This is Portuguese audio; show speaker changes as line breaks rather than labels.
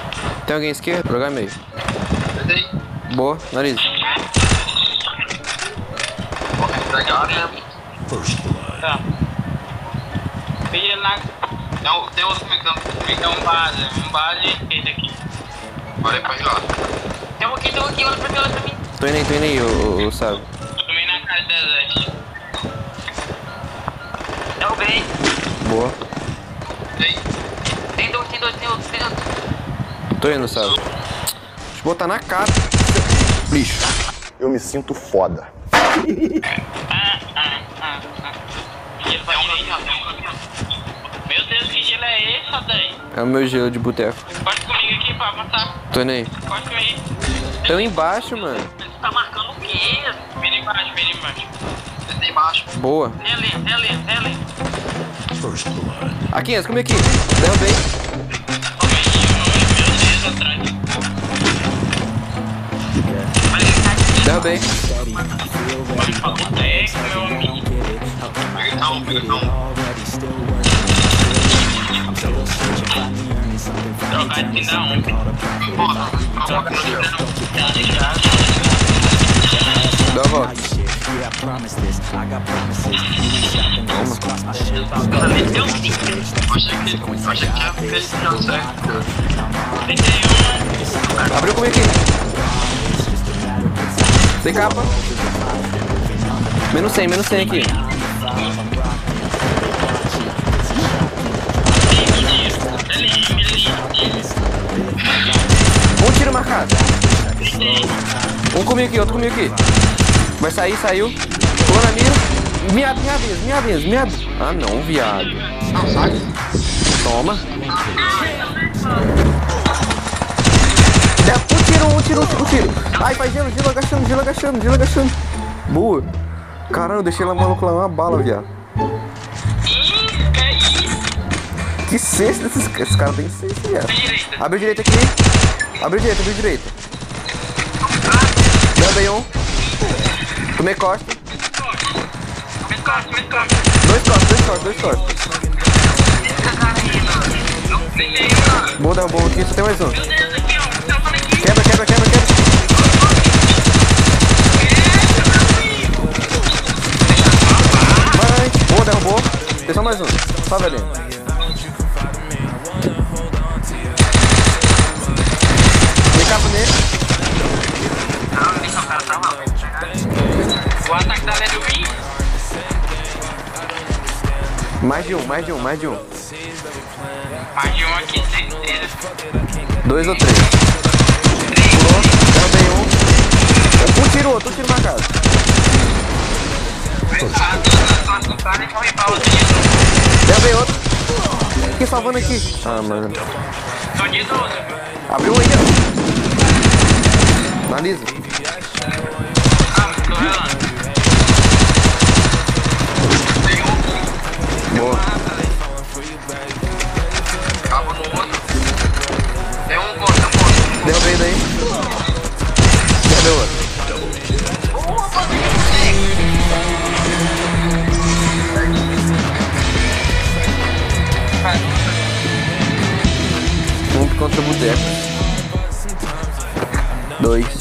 Tem alguém esquerdo? Jogar meio.
Acertei.
Boa, nariz.
Legal, né?
Tá. Peguei ele na...
Tem outro comigo.
É um base esquerdo aqui.
Olha pra ele lá.
Tem um aqui, olha pra mim.
Tô indo aí, ô Sábio.
Tomei na cara do deserto. Derrubei.
Boa.
Tem dois.
Tô indo, Sábio. Deixa eu botar na cara. Lixo.
Eu me sinto foda.
Gelo pra direita. Meu Deus, que gelo é esse, Adai?
É o meu gelo de boteco.
Pode comigo aqui pra avançar.
Tô indo aí.
Pode comigo.
Tô embaixo, mano.
Você tá marcando o quê? Vem embaixo.
Acertei embaixo.
Boa.
Vem ali.
Aqui, Enzo, comigo aqui. Derrubei.
Meu Deus, atrás.
Derrubei.
Vai pra boteco, meu amigo.
Peguei um.
Trocar de dar um.
Coloca no chão.
Dá a volta.
Achei que tinha feito o jogo certo.
Abriu comigo aqui. Sem capa. Menos 100 aqui. Um tiro marcado. Um comigo aqui, outro comigo aqui. Vai sair, saiu. Pulou na mira. Miado. Ah não, viado.
Não, sai.
Toma. Um tiro. Ai, faz gelo agachando. Boa. Caramba, eu deixei ela maluco lá uma bala, viado. Que senso desses caras. Esse cara tem senso, viado. Abriu direita aqui. Abriu direita. Derrubei um. Tomei costa. Dois costas. Boa, derrubou aqui, só tem mais um. Quebra. Vai. Boa, derrubou. Tem só mais um. Só velhinho. Tem capa nele.
O ataque da Led Wing.
Mais de um.
Mais de um aqui, certeza.
2 ou 3. Pulou, derrubei um. Um tiro marcado. Derrubei outro. Fiquei salvando aqui. Ah, mano.
Tô de 12.
Abriu um aí, ó. Analisa.
Tô relando.
Boa.
Cabo no outro. Tem um ponto.
Derrubei daí. Derrubei outro. Um contra o boteco. 2.